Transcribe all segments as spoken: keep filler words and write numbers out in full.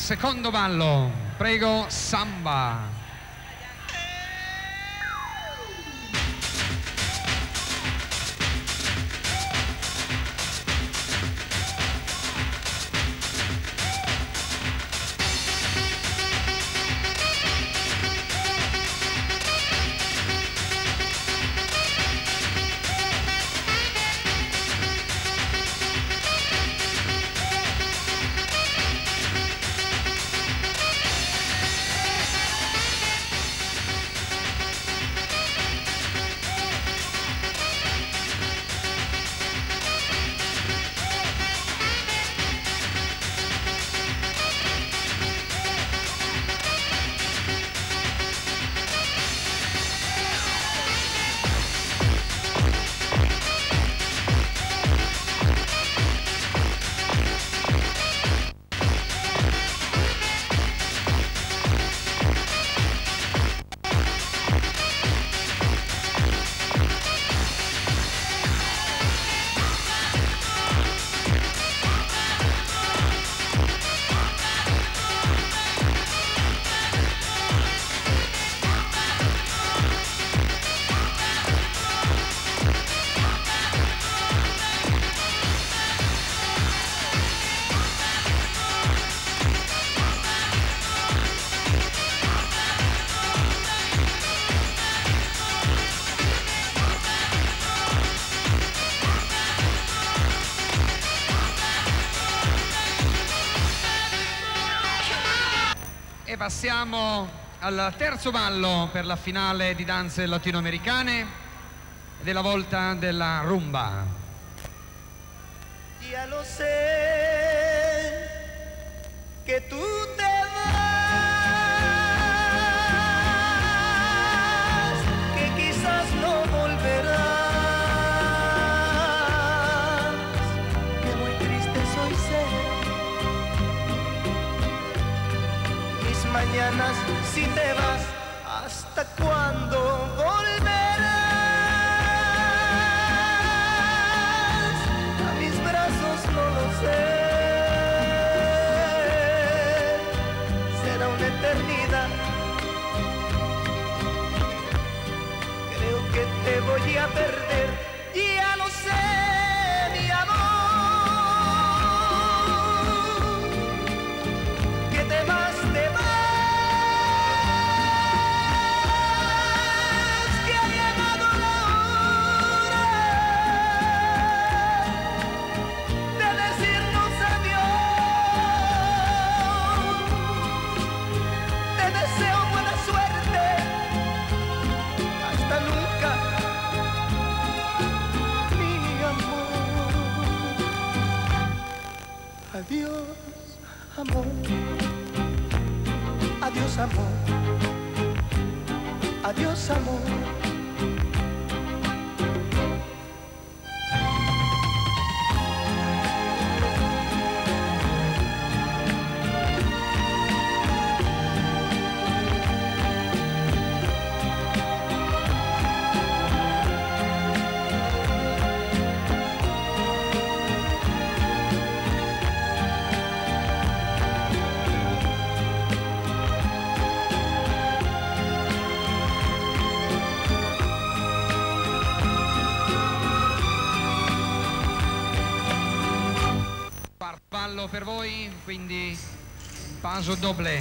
secondo ballo. Prego, samba. Passiamo al terzo ballo per la finale di danze latinoamericane ed è la volta della rumba. Ya lo sé que tú te vas, que quizás no volverás, que muy triste soy ser. Mañanas si te vas, ¿hasta cuándo volverás? A mis brazos no lo sé. Será una eternidad. Creo que te voy a perder. Ya lo sé, mi amor. Que te vas, te vas. Adiós, amor. Adiós, amor. Adiós, amor. Ballo per voi, quindi paso doble.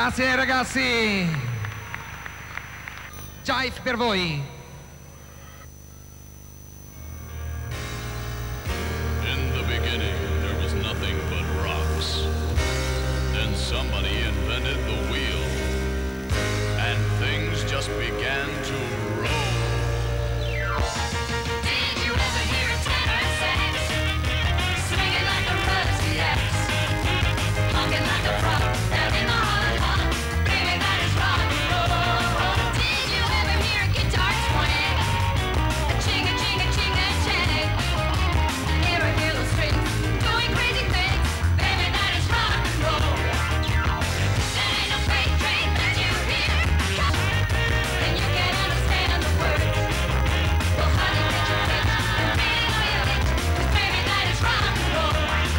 Grazie ragazzi. Jive per voi. In the beginning, there was nothing but rocks. Then somebody invented the wheel, and things just began to roll. Did you ever hear a tenor sax, swinging like a rusty axe, honking like a frog down in the hot hot, baby, that is rock and roll. Did you ever hear a guitar twang, a ching a ching a ching a chang, hear a little string going crazy things, baby, that is rock and roll. That ain't no freight train that you hear, and you can't understand the words. Well, honey, get your fix and read all your lips, 'cause baby, that is rock and roll.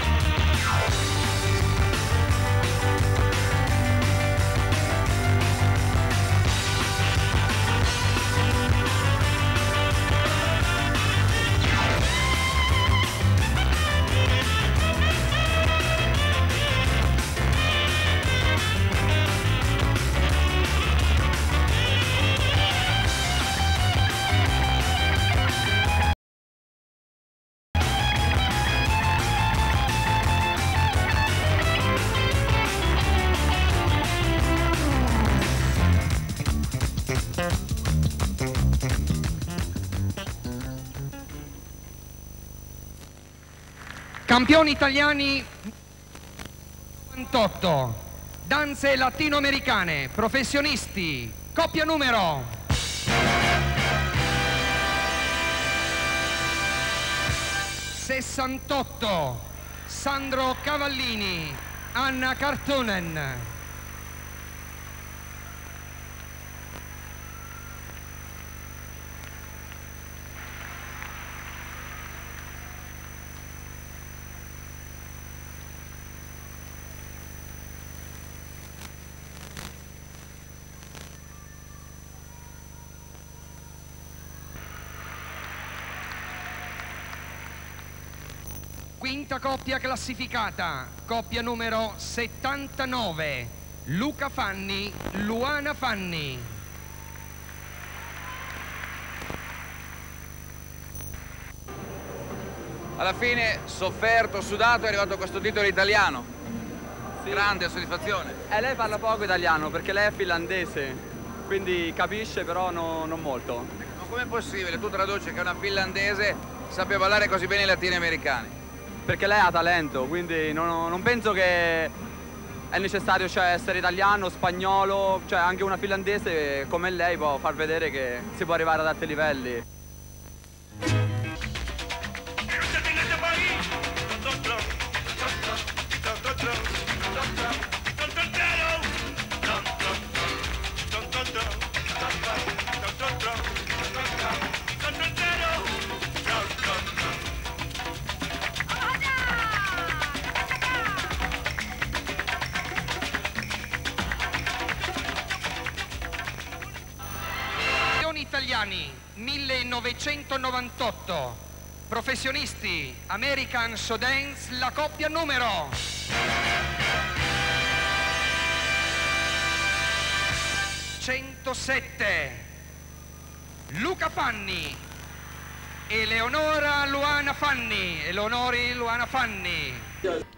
Campioni italiani novantotto, danze latinoamericane, professionisti, coppia numero sessantotto, Sandro Cavallini, Anna Kartunen. Quinta coppia classificata, coppia numero settantanove, Luca Fanni, Luana Fanni. Alla fine, sofferto, sudato, è arrivato questo titolo italiano. Sì. Grande soddisfazione. E lei parla poco italiano perché lei è finlandese, quindi capisce però no, non molto. Ma com'è possibile? Tu traduci che una finlandese sappia parlare così bene i latinoamericani? Perché lei ha talento, quindi non, non penso che è necessario, cioè, essere italiano, spagnolo, cioè anche una finlandese come lei può far vedere che si può arrivare ad alti livelli. Italiani millenovecentonovantotto, professionisti American Show Dance, la coppia numero centosette, Luca Fanni, Eleonora Luana Fanni, Eleonori Luana Fanni.